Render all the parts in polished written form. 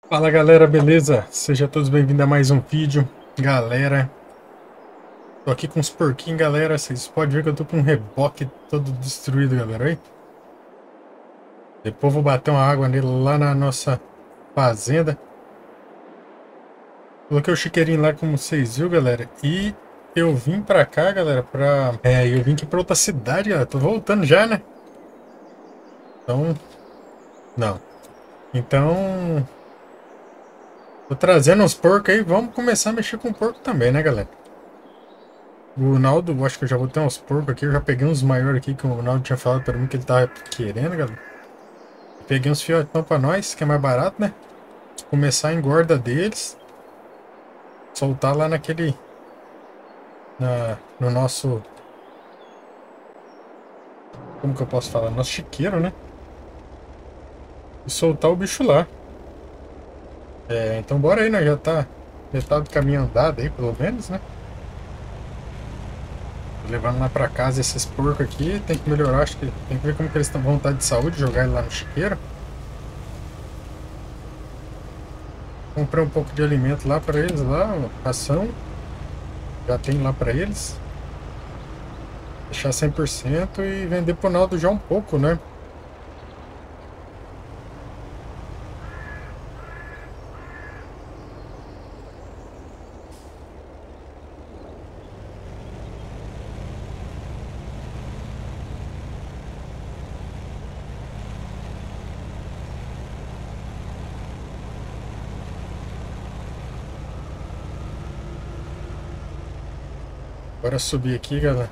Fala galera, beleza? Sejam todos bem-vindos a mais um vídeo. Galera, tô aqui com os porquinhos, galera. Vocês podem ver que eu tô com um reboque todo destruído, galera. Aí. Depois vou bater uma água nele lá na nossa fazenda. Coloquei o chiqueirinho lá, como vocês viram, galera. E eu vim pra cá, galera, eu vim aqui pra outra cidade, galera. Tô voltando já, né? Então, não. Então, tô trazendo uns porcos aí. Vamos começar a mexer com porco também, né, galera? O Naldo, eu acho que eu já vou ter uns porcos aqui. Eu já peguei uns maiores aqui que o Naldo tinha falado pra mim que ele tava querendo, galera. Peguei uns fiotão pra nós, que é mais barato, né? Começar a engorda deles. Soltar lá no nosso. Como que eu posso falar? Nosso chiqueiro, né? E soltar o bicho lá. Então bora aí, né? Já tá metade do caminho andado aí, pelo menos, né? Tô levando lá pra casa esses porcos aqui. Tem que melhorar, acho que tem que ver como que eles estão com vontade de saúde, jogar ele lá no chiqueiro. Comprei um pouco de alimento lá para eles, lá, ração. Já tem lá para eles. Deixar 100% e vender pro Naldo já um pouco, né? Bora subir aqui, galera.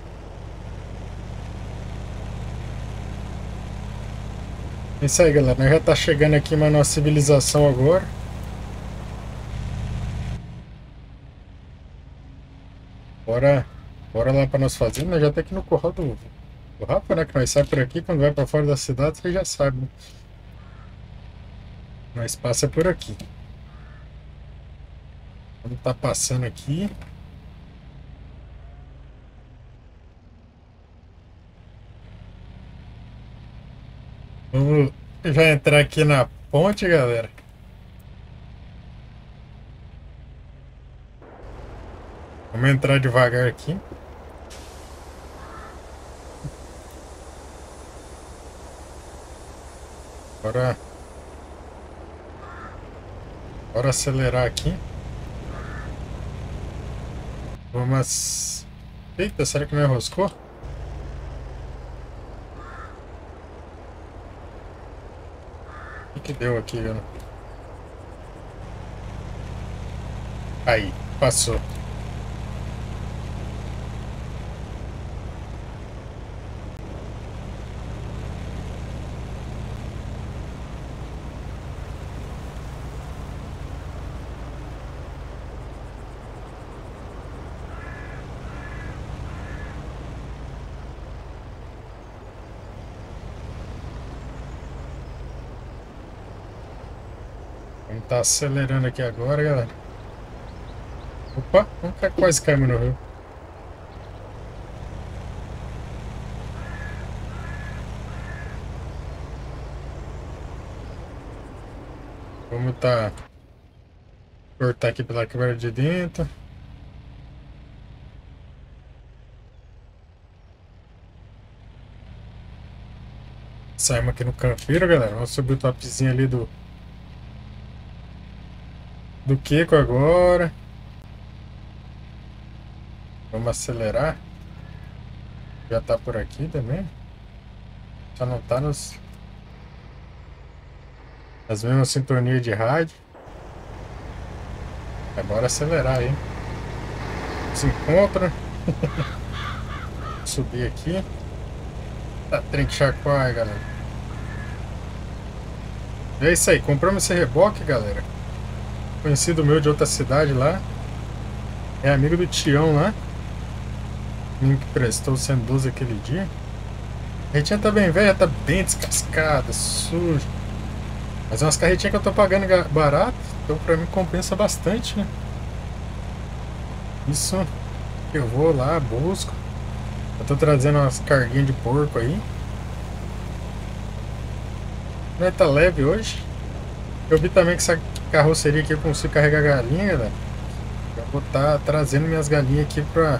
É isso aí, galera. Nós já tá chegando aqui na nossa civilização agora. Bora, bora lá para nossa fazenda. Nós já tá aqui no curral do Rafa, né? Que nós sai por aqui. Quando vai para fora da cidade, você já sabe, né? Nós passa por aqui. Vamos tá passando aqui. Vamos já entrar aqui na ponte, galera. Vamos entrar devagar aqui. Bora, bora acelerar aqui. Vamos. Eita, será que não enroscou? O que deu aqui, galera? Aí, passou. Vamos tá acelerando aqui agora, galera. Opa, vamos quase caímos no rio. Vamos tá cortar aqui pela câmera de dentro. Saímos aqui no canteiro, galera. Vamos subir o topzinho ali do Kiko agora. Vamos acelerar. Já tá por aqui também. Só não tá nas mesmas sintonias de rádio. Agora acelerar aí. Se encontra. Subir aqui. Tá, tem que chacoalhar, galera. É isso aí. Compramos esse reboque, galera. Conhecido meu de outra cidade lá. É amigo do Tião lá. Menino que prestou o 112 aquele dia. A carretinha tá bem velha, tá bem descascada, suja. Mas é umas carretinhas que eu tô pagando barato. Então pra mim compensa bastante, né? Isso que eu vou lá, busco. Eu tô trazendo umas carguinhas de porco aí. Né, tá leve hoje. Eu vi também que essa carroceria aqui eu consigo carregar galinha, galera. Eu vou estar trazendo minhas galinhas aqui para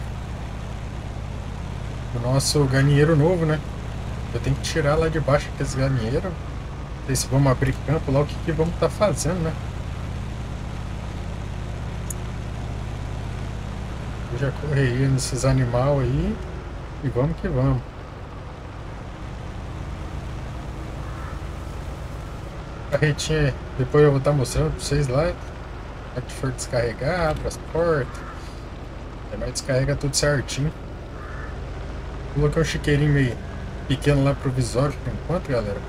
o nosso galinheiro novo, né? Eu tenho que tirar lá de baixo aqueles galinheiros. Não sei se vamos abrir campo lá, o que que vamos estar fazendo, né? Eu já correria nesses animais aí e vamos que vamos. Carretinha, depois eu vou estar mostrando para vocês lá. A que for descarregar, abre as portas. Aí nós descarrega tudo certinho. Coloquei um chiqueirinho meio pequeno lá provisório por enquanto, galera.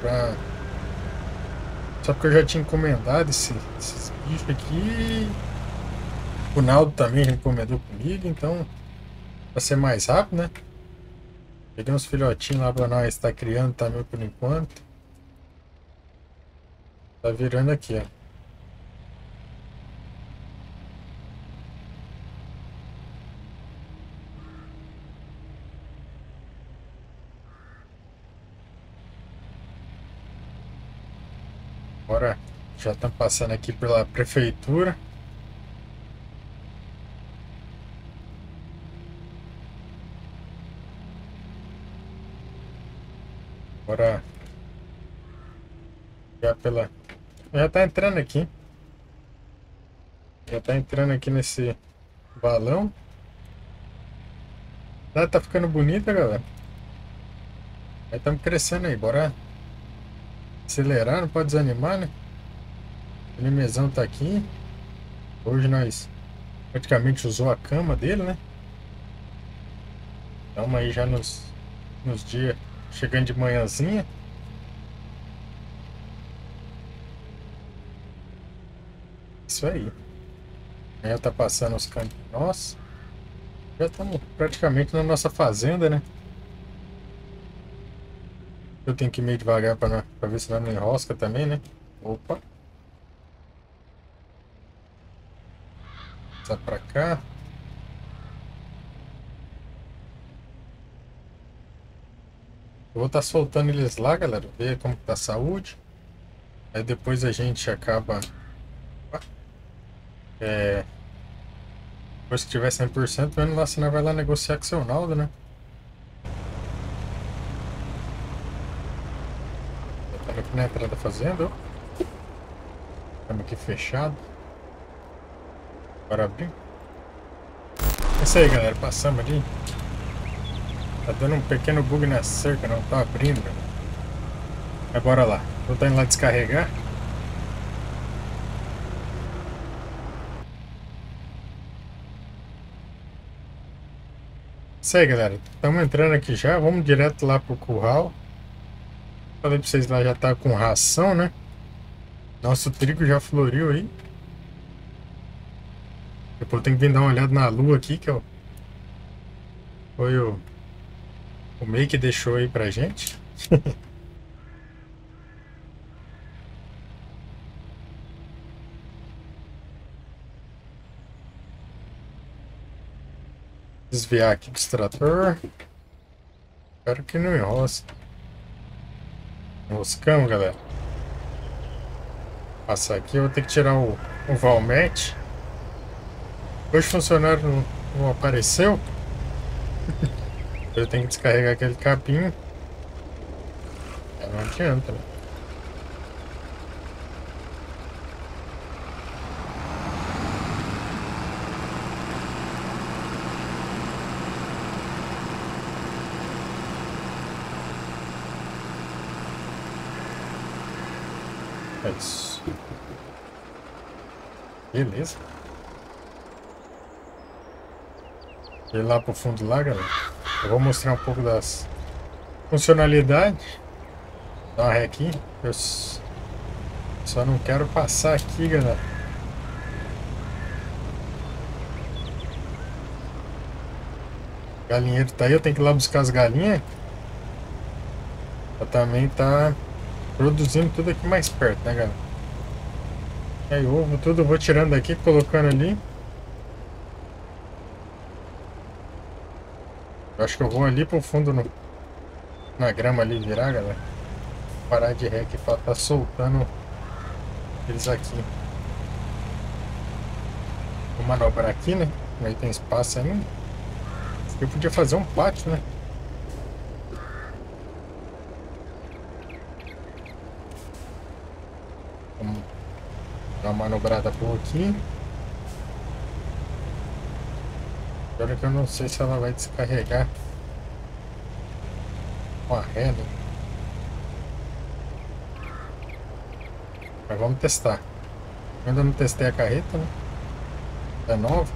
Só porque eu já tinha encomendado esses bichos aqui. O Naldo também já encomendou comigo, então pra ser mais rápido, né? Peguei uns filhotinhos lá pra nós estar criando também por enquanto. Tá virando aqui, ó. Agora já estamos passando aqui pela prefeitura. Agora já pela. Já tá entrando aqui. Já tá entrando aqui nesse balão. Tá ficando bonita, galera. Aí estamos crescendo aí, bora acelerar, não pode desanimar, né? O Nimezão tá aqui. Hoje nós praticamente usou a cama dele, né? Estamos aí já nos dias, chegando de manhãzinha. Isso aí. Amanhã tá passando os campos. Nossa, já estamos praticamente na nossa fazenda, né? Eu tenho que ir meio devagar para ver se não enrosca também, né? Opa. Sai pra cá. Eu vou estar soltando eles lá, galera. Ver como tá a saúde. Aí depois a gente acaba. É, depois que tiver 100%, vendo lá se nós vai lá negociar com o seu Naldo, né? Estamos aqui na entrada da fazenda, ó. Estamos aqui fechado. Bora abrir. É isso aí, galera. Passamos ali. Tá dando um pequeno bug na cerca, não tá abrindo, galera. Mas bora lá. Vou estar indo lá descarregar. Isso aí, galera. Estamos entrando aqui já. Vamos direto lá pro curral. Falei pra vocês lá, já tá com ração, né? Nosso trigo já floriu aí. Depois tem que vir dar uma olhada na lua aqui, que foi o May que deixou aí pra gente. Desviar aqui do extrator. Espero que não enrosque. Enroscamos, galera. Passar aqui, eu vou ter que tirar o Valmet. Hoje o funcionário não apareceu. Eu tenho que descarregar aquele capim. Não adianta, né? É isso. Beleza. E lá pro fundo lá, galera. Eu vou mostrar um pouco das funcionalidades. Dá uma ré aqui. Eu só não quero passar aqui, galera. O galinheiro tá aí, eu tenho que ir lá buscar as galinhas. Ela também tá produzindo tudo aqui mais perto, né, galera? Aí ovo, tudo eu vou tirando daqui, colocando ali. Eu acho que eu vou ali pro fundo na grama ali virar, galera. Parar de ré aqui pra tá soltando Eles aqui. Vou manobrar aqui, né? Aí tem espaço ainda. Eu podia fazer um pátio, né? Vamos dar uma manobrada boa aqui. Agora que eu não sei se ela vai descarregar com a ré, né? Mas vamos testar. Eu ainda não testei a carreta, né? É nova.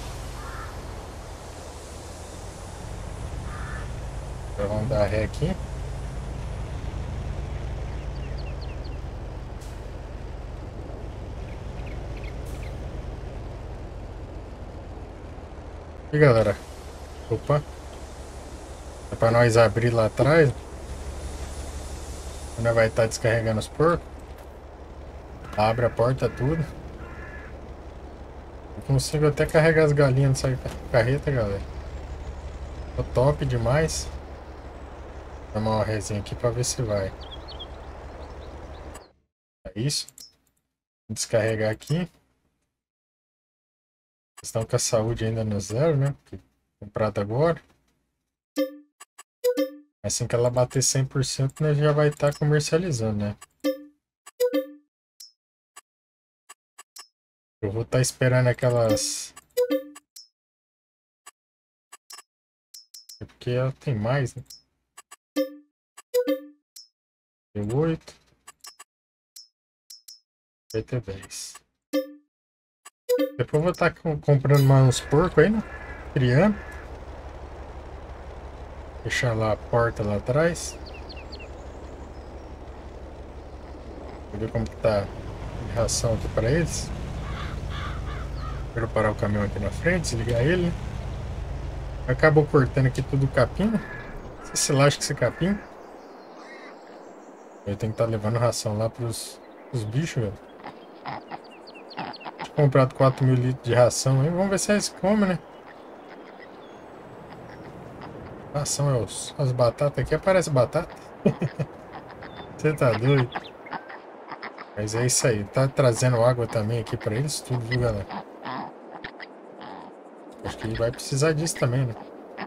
Agora vamos dar ré aqui. E galera, opa, é para nós abrir lá atrás, quando vai estar descarregando os porcos, abre a porta tudo. Eu consigo até carregar as galinhas nessa carreta, galera. Tô top demais. Vou dar uma resinha aqui para ver se vai. É isso. Vou descarregar aqui. Estão com a saúde ainda no zero, né? Comprado agora. Assim que ela bater 100%, né, já vai estar comercializando, né? Eu vou estar esperando aquelas... É porque ela tem mais, né? Tem 8. Vai ter 10. Depois eu vou estar comprando mais uns porcos aí, né? Criando. Deixar lá a porta lá atrás. Vou ver como que tá a ração aqui para eles. Quero parar o caminhão aqui na frente, desligar ele. Acabou cortando aqui tudo o capim. Não sei se lasca esse capim. Eu tenho que estar levando ração lá pros bichos, velho. Tinha comprado 4.000 litros de ração aí. Vamos ver se eles comem, né? Ração é as batatas aqui. Aparece batata. Você tá doido? Mas é isso aí. Tá trazendo água também aqui pra eles tudo, viu, galera? Acho que vai precisar disso também, né?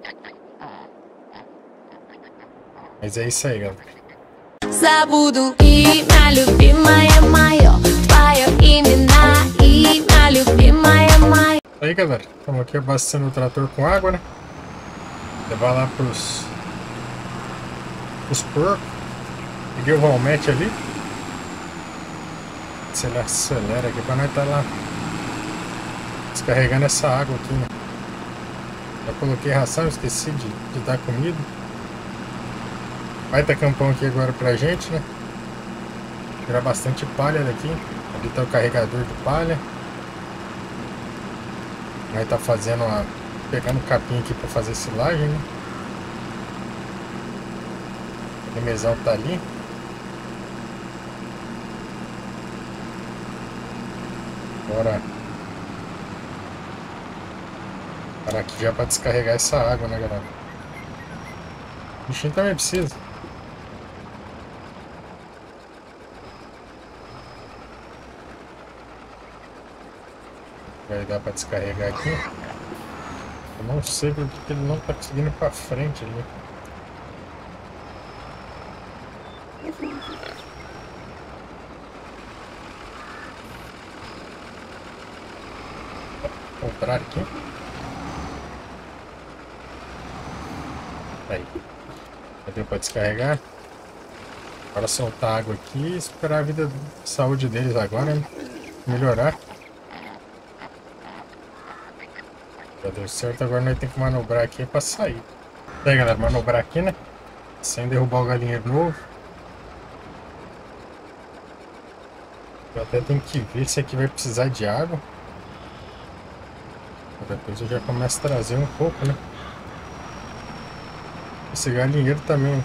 Mas é isso aí, galera. Забуду имя, любимая мое, твое имя имя, любимая моя. Aí, galera, estamos aqui abastecendo o trator com água, né? Levar lá pros porcos. Peguei o valmete ali. Se ele acelera aqui pra nós estar lá descarregando essa água aqui, né? Já coloquei ração, esqueci de dar comida. Vai ter campão aqui agora pra gente, né? Tirar bastante palha daqui. Ali tá o carregador de palha. Vai tá fazendo pegando o capim aqui pra fazer silagem, né? O remezão tá ali. Bora parar aqui já pra descarregar essa água, né, galera? O bichinho também precisa. Vai dar pra descarregar aqui. Eu não sei porque ele não tá conseguindo ir pra frente ali. Contrário aqui. Aí. Já deu pra descarregar. Agora soltar a água aqui e esperar a vida, a saúde deles agora, né? Melhorar. Já deu certo, agora nós temos que manobrar aqui pra sair. Aí, galera, manobrar aqui, né? Sem derrubar o galinheiro novo. Eu até tenho que ver se aqui vai precisar de água. Depois eu já começo a trazer um pouco, né? Esse galinheiro também.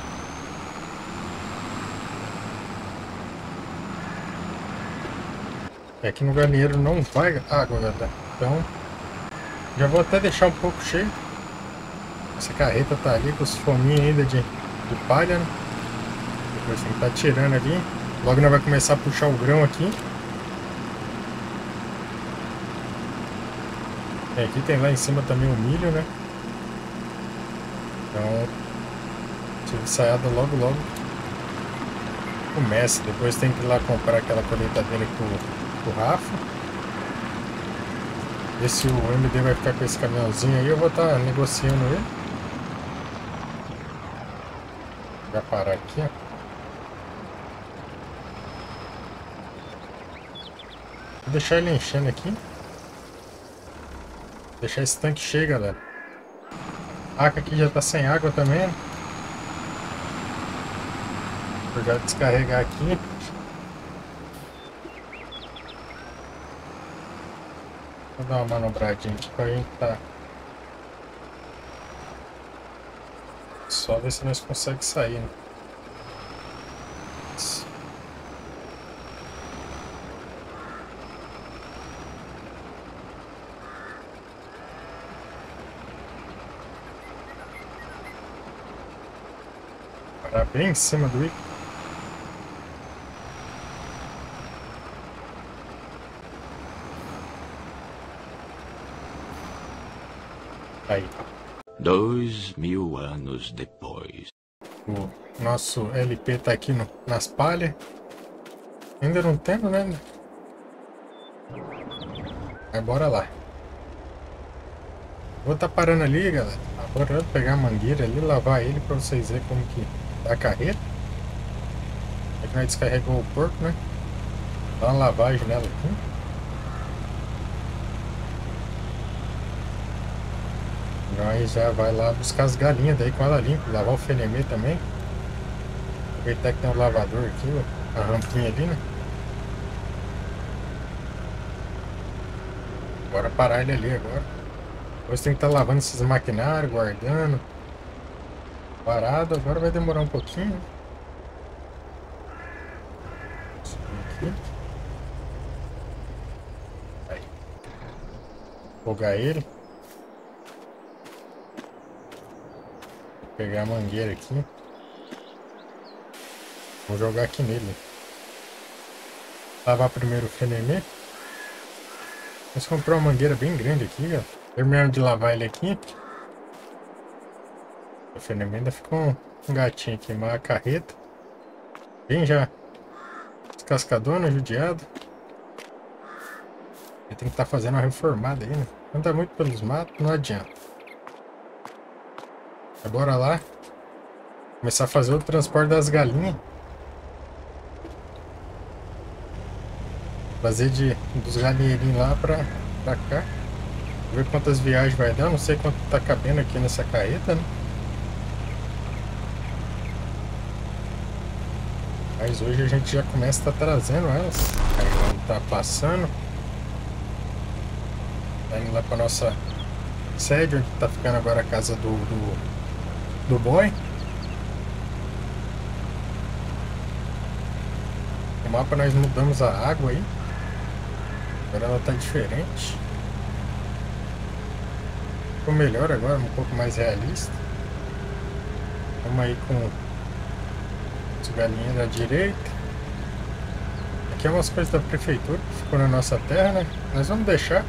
Aqui no galinheiro não vai água, galera. Então, já vou até deixar um pouco cheio. Essa carreta tá ali com os fominhos ainda de palha, né? Depois tem que estar tirando ali. Logo nós vamos começar a puxar o grão aqui. E aqui tem lá em cima também o milho, né? Então, tive ensaiada logo começa. Depois tem que ir lá comprar aquela colheitadeira com o Rafa. Ver se o MD vai ficar com esse caminhãozinho aí. Eu vou estar negociando ele. Vai parar aqui, ó. Vou deixar ele enchendo aqui. Deixar esse tanque cheio, galera. A água aqui já tá sem água também. Vou já descarregar aqui. Vou dar uma manobradinha aqui pra gente tá. Só ver se nós conseguimos sair, né? Parar bem em cima do Ico. Aí. 2000 anos depois. O nosso LP tá aqui nas palhas. Ainda não temos, né? Mas bora lá. Vou tá parando ali, galera. Agora eu vou pegar a mangueira ali, lavar ele pra vocês verem como que tá a carreta. Aí que nós descarregou o porco, né? Dá uma lavagem nela aqui. Nós já vai lá buscar as galinhas daí com ela limpa, lavar o fenemê também. Aproveitar que tem um lavador aqui, ó, a rampinha ali, né? Bora parar ele ali agora. Depois tem que estar lavando esses maquinários, guardando. Parado, agora vai demorar um pouquinho. Aqui. Aí. Fogar ele. Vou pegar a mangueira aqui. Vou jogar aqui nele. Lavar primeiro o fenemê. Vamos comprar uma mangueira bem grande aqui, ó. Terminando de lavar ele aqui. O fenemê ainda ficou um gatinho aqui, mas a carreta bem já descascadona, judiado. Ele tem que estar fazendo uma reformada aí, né? Anda muito pelos matos, não adianta. Bora lá. Começar a fazer o transporte das galinhas. Fazer dos galinheirinhos lá pra cá. Ver quantas viagens vai dar. Não sei quanto tá cabendo aqui nessa carreta, né? Mas hoje a gente já começa a estar trazendo elas. Aí tá passando. Tá indo lá pra nossa sede, onde tá ficando agora a casa do boy. No mapa nós mudamos a água aí. Agora ela tá diferente. Ficou melhor agora, um pouco mais realista. Vamos aí com as galinhas da direita. Aqui é umas coisas da prefeitura que ficou na nossa terra, né? Nós vamos deixar.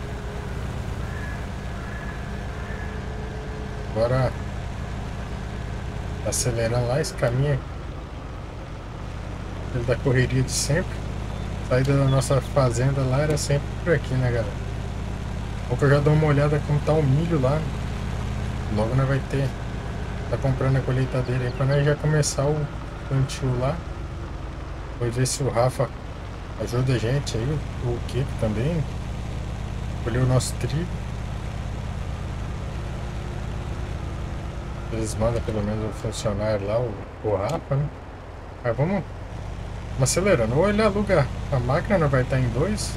Agora acelerando lá esse caminho da correria de sempre. A saída da nossa fazenda lá era sempre por aqui, né, galera? Pouco eu já dou uma olhada como tá o milho lá. Logo nós vai ter. Tá comprando a colheitadeira aí pra nós já começar o plantio lá. Vou ver se o Rafa ajuda a gente aí, o Kiko também. Colher o nosso trigo. Eles mandam pelo menos o funcionário lá, o Rafa, né? Mas vamos acelerando. Ou ele aluga a máquina, não vai estar em 2.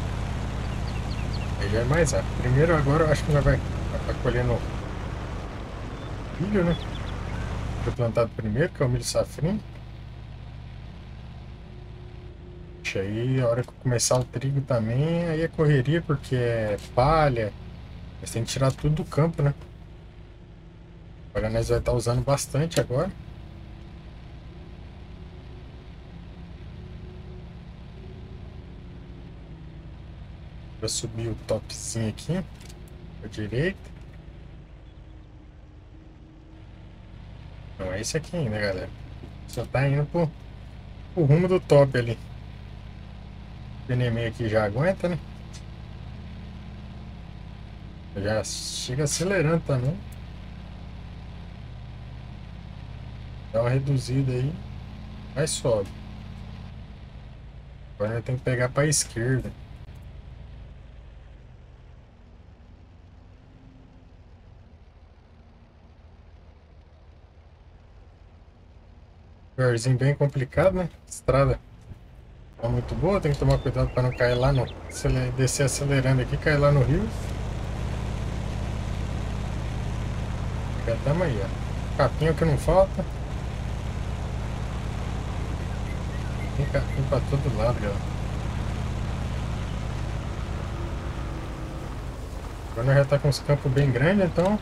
Aí já é mais rápido. Primeiro agora eu acho que já vai colhendo milho, né? Foi plantado primeiro, que é o milho safrinho. Aí a hora que começar o trigo também, aí é correria, porque é palha. Mas tem que tirar tudo do campo, né? Agora nós vamos estar usando bastante agora. Pra subir o topzinho aqui. Pra direita. Não é esse aqui ainda, galera. Só tá indo pro rumo do top ali. O pneu aqui já aguenta, né? Já chega acelerando também. Dá uma reduzida aí. Mas sobe. Agora eu tenho que pegar pra esquerda. Lugarzinho bem complicado, né? Estrada tá muito boa, tem que tomar cuidado para não cair lá no... Descer acelerando aqui, cair lá no rio. Já estamos aí, ó. Capinho que não falta. Tem capinho para todo lado, galera. Agora já tá com os campos bem grandes, então...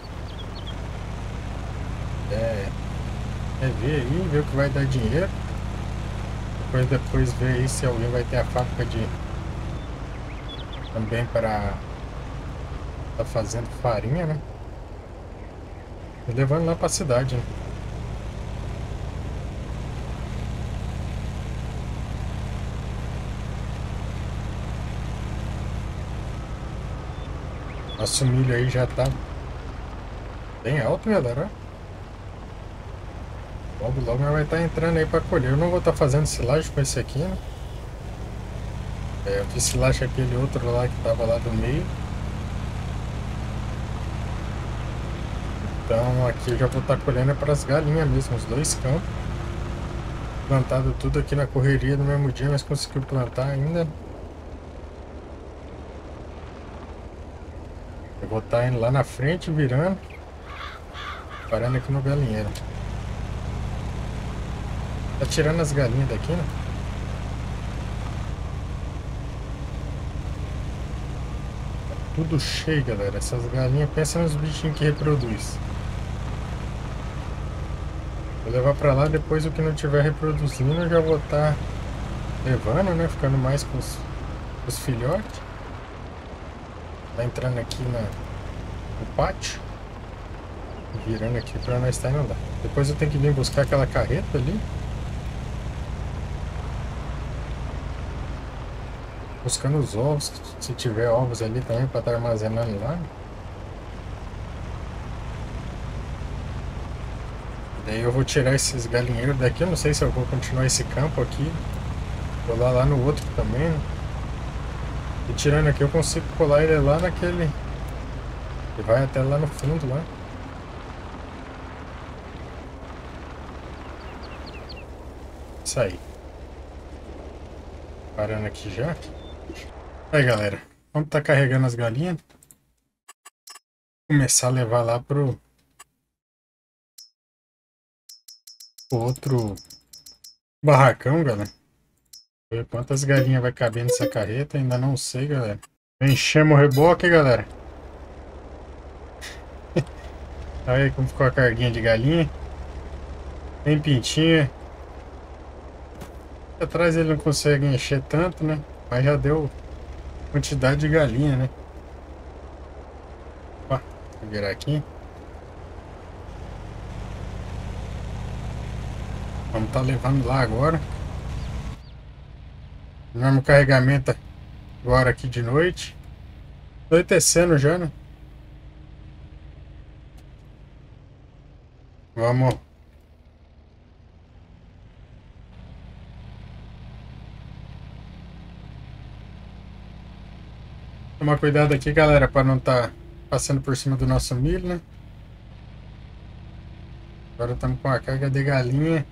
É ver aí, ver o que vai dar dinheiro. Depois ver aí se alguém vai ter a fábrica de... Também para... Tá fazendo farinha, né? E levando lá pra cidade, né? Nosso milho aí já tá bem alto, galera. Logo, logo vai estar entrando aí para colher. Eu não vou estar fazendo silagem com esse aqui, né? Eu fiz silagem aquele outro lá que tava lá do meio. Então aqui eu já vou estar colhendo para as galinhas mesmo, os dois campos. Plantado tudo aqui na correria no mesmo dia, mas conseguiu plantar ainda. Eu vou estar indo lá na frente, virando. Parando aqui no galinheiro. Tá tirando as galinhas daqui, né? Tá tudo cheio, galera. Essas galinhas, pensa nos bichinhos que reproduz. Vou levar pra lá, depois o que não tiver reproduzindo eu já vou estar levando, né? Ficando mais com os filhotes. Tá entrando aqui no pátio. Virando aqui pra nós estar indo lá. Depois eu tenho que vir buscar aquela carreta ali. Buscando os ovos, se tiver ovos ali também para estar armazenando lá. Daí eu vou tirar esses galinheiros daqui, eu não sei se eu vou continuar esse campo aqui. Vou lá no outro também, né? E tirando aqui eu consigo colar ele lá naquele... Ele vai até lá no fundo lá. Isso aí. Parando aqui já. Aí, galera, vamos estar carregando as galinhas. Começar a levar lá pro outro barracão, galera. Ver quantas galinhas vai caber nessa carreta, ainda não sei, galera. Enchemos o reboque, galera. Olha aí como ficou a carguinha de galinha. Bem pintinha. Atrás ele não consegue encher tanto, né? Mas já deu quantidade de galinha, né? Ó, vou virar aqui. Vamos estar levando lá agora. Vamos carregamento agora aqui de noite. Anoitecendo já, né? Vamos. Tomar cuidado aqui, galera, para não estar passando por cima do nosso milho, né? Agora estamos com a carga de galinha.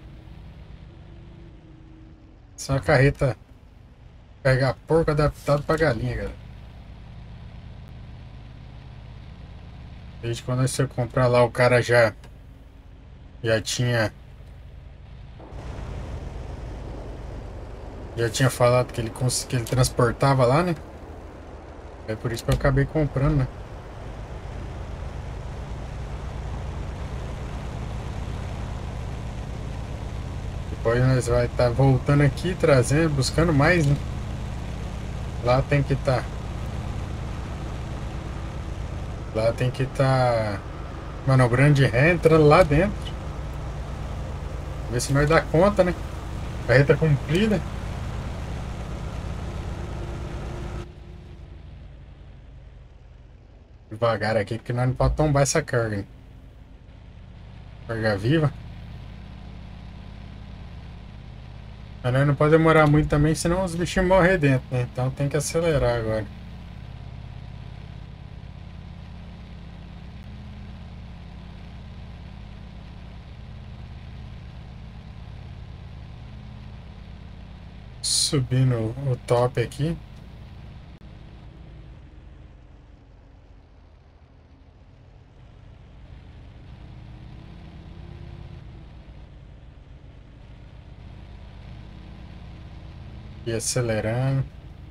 Só a carreta carregar porco adaptado para galinha, galera. Desde quando nós fomos comprar lá, o cara já tinha falado que ele transportava lá, né? É por isso que eu acabei comprando, né? Depois nós vai estar voltando aqui, trazendo, buscando mais, né? Lá tem que estar Lá tem que estar manobrando de ré, entrando lá dentro. Ver se nós dá conta, né? Carreta comprida. Devagar aqui, porque nós não podemos tombar essa carga, né? Carga viva. Mas nós não pode demorar muito também, senão os bichinhos morrem dentro, né? Então tem que acelerar agora. Subindo o top aqui. E acelerando.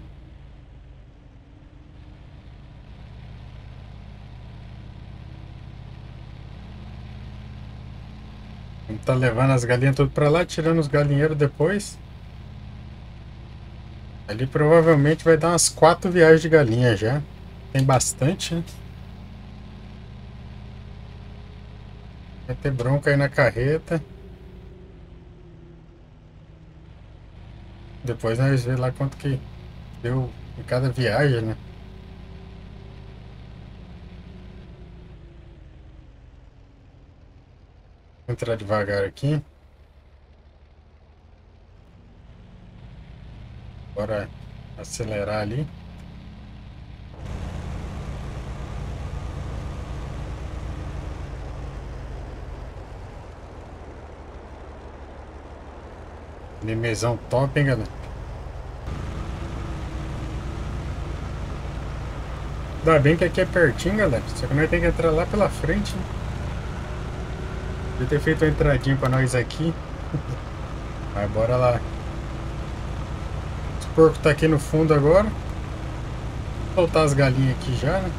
Tá levando as galinhas tudo pra lá, tirando os galinheiros depois. Ali provavelmente vai dar umas 4 viagens de galinha já. Tem bastante, né? Vai ter bronca aí na carreta. Depois nós vemos lá quanto que deu em cada viagem, né? Vou entrar devagar aqui. Bora acelerar ali. Limezão top, hein, galera? Ainda bem que aqui é pertinho, galera. Só que nós temos que entrar lá pela frente, né? Podia ter feito uma entradinha pra nós aqui. Mas bora lá. Os porcos tá aqui no fundo agora. Vou soltar as galinhas aqui já, né?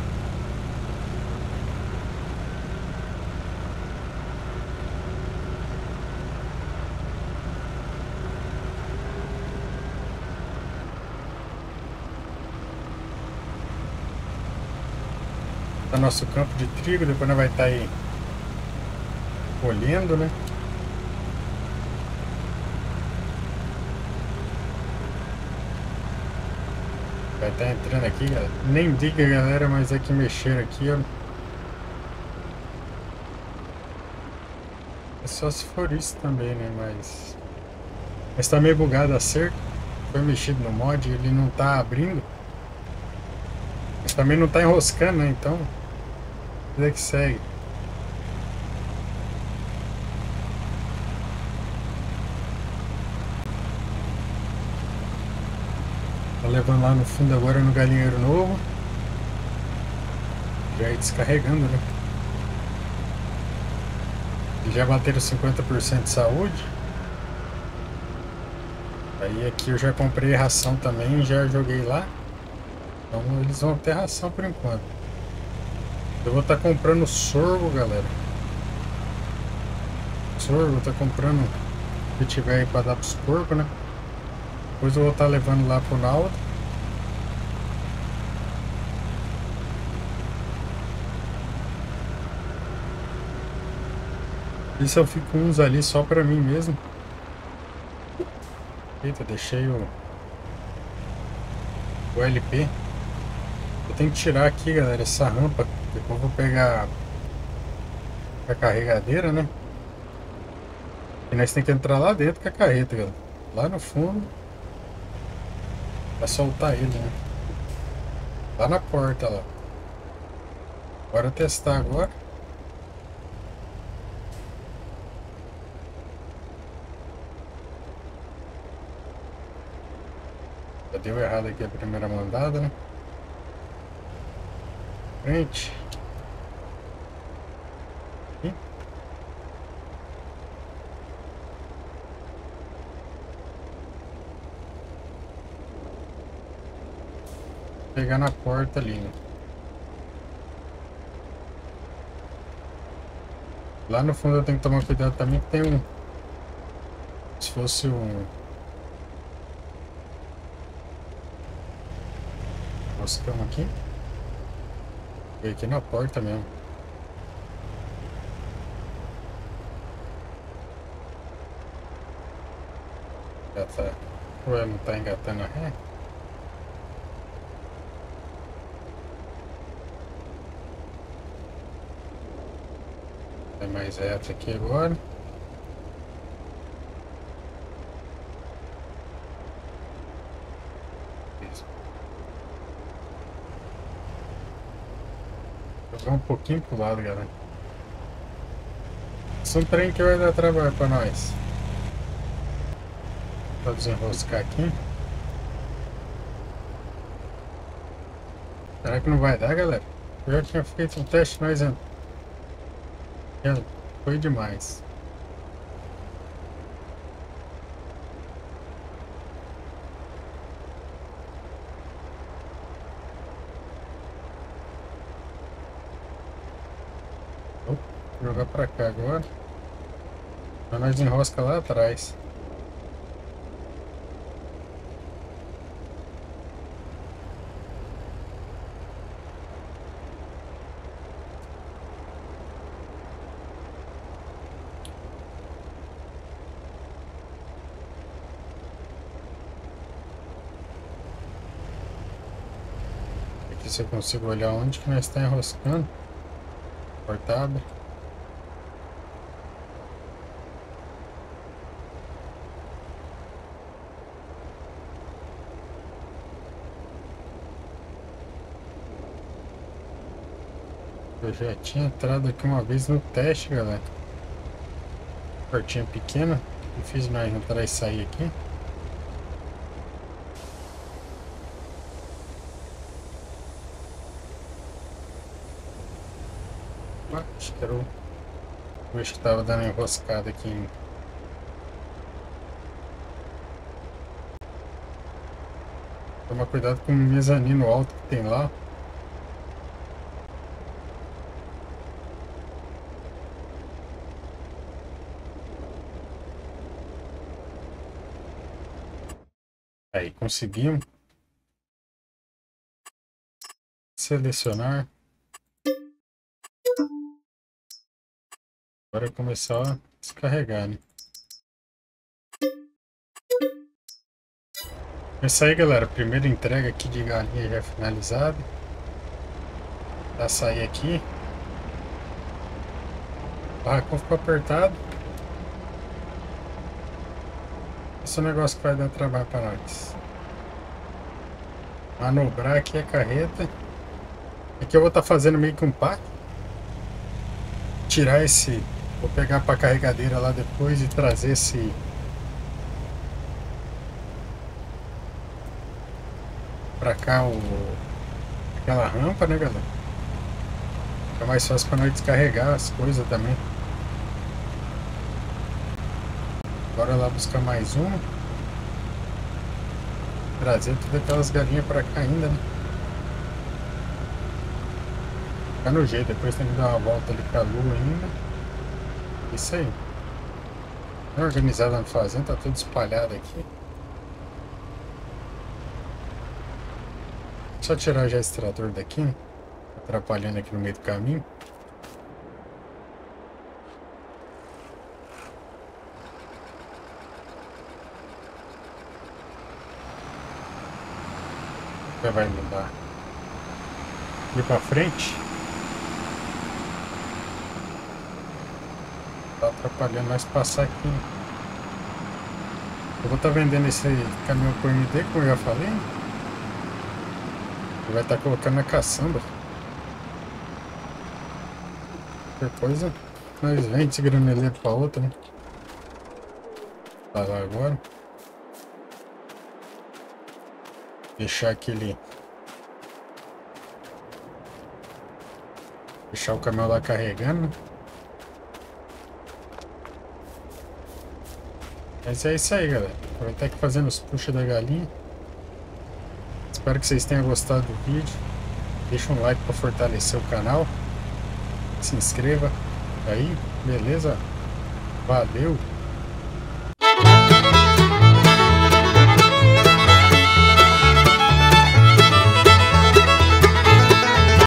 Tá nosso campo de trigo, depois nós vai estar aí colhendo, né? Vai estar entrando aqui, galera. Nem diga, galera, mas é que mexeram aqui, ó. É só se for isso também, né? Mas tá meio bugado a cerca. Foi mexido no mod, ele não tá abrindo. Mas também não tá enroscando, né? Então, vida que segue. Tá levando lá no fundo agora no galinheiro novo. Já ir descarregando, né? Já bateram 50% de saúde. Aí aqui eu já comprei ração também, já joguei lá. Então eles vão ter ração por enquanto. Eu vou estar comprando sorgo, galera. Sorgo, tá comprando o que tiver aí pra dar pros porcos, né? Depois eu vou estar levando lá pro Naldo. Isso eu fico uns ali só pra mim mesmo. Eita, deixei o LP. Eu tenho que tirar aqui, galera, essa rampa. Depois eu vou pegar a carregadeira, né? E nós temos que entrar lá dentro com a carreta, galera. Lá no fundo. Pra soltar ele, né? Lá na porta, lá. Bora testar agora. Já deu errado aqui a primeira mandada, né? Frente. Aqui. Pegar na porta ali, né? Lá no fundo eu tenho que tomar cuidado também que tem um... Se fosse um... Moscão aqui. Veio aqui na porta mesmo. Já tá. Ué, não tá engatando a ré? É mais reto aqui agora. Isso. Jogar um pouquinho pro lado, galera. Esse é um trem que vai dar trabalho pra nós. Vou desenroscar aqui. Será que não vai dar, galera? Eu já tinha feito um teste, mas já foi demais. Vou jogar pra cá agora. Então nós enrosca lá atrás. Aqui se eu consigo olhar onde que nós está enroscando. Porta abre. Eu já tinha entrado aqui uma vez no teste, galera. Portinha pequena. Difícil nós entrar e sair aqui. Acho que era o... Acho que tava dando enroscada aqui em... Toma cuidado com o mezanino alto que tem lá. Aí, conseguimos. Selecionar. Agora começar a descarregar, né? É isso aí, galera. Primeira entrega aqui de galinha já finalizada. Pra sair aqui. O barracão ficou apertado. Esse é o negócio que vai dar trabalho para nós. Manobrar aqui a carreta. Aqui eu vou estar fazendo meio que um pack. Tirar esse... Vou pegar para a carregadeira lá depois e trazer esse... Pra cá aquela rampa, né, galera? Fica mais fácil para nós descarregar as coisas também. Bora lá buscar mais uma. Trazer todas aquelas galinhas para cá ainda, né? Fica no jeito, depois tem que dar uma volta ali pra lua ainda. Isso aí. Não é organizado na fazenda, tá tudo espalhado aqui. Só tirar já esse trator daqui, né? Atrapalhando aqui no meio do caminho. Já vai mudar. Ir pra frente. Tá atrapalhando nós passar aqui. Eu vou estar vendendo esse caminhão por MD, como eu já falei. Ele vai estar colocando na caçamba. Qualquer coisa, nós vem esse graneleiro para outra, né? Tá lá agora. Deixar aquele... Deixar o caminhão lá carregando, né? Mas é isso aí, galera. Vou estar aqui fazendo os puxa da galinha. Espero que vocês tenham gostado do vídeo. Deixa um like para fortalecer o canal. Se inscreva aí, beleza? Valeu!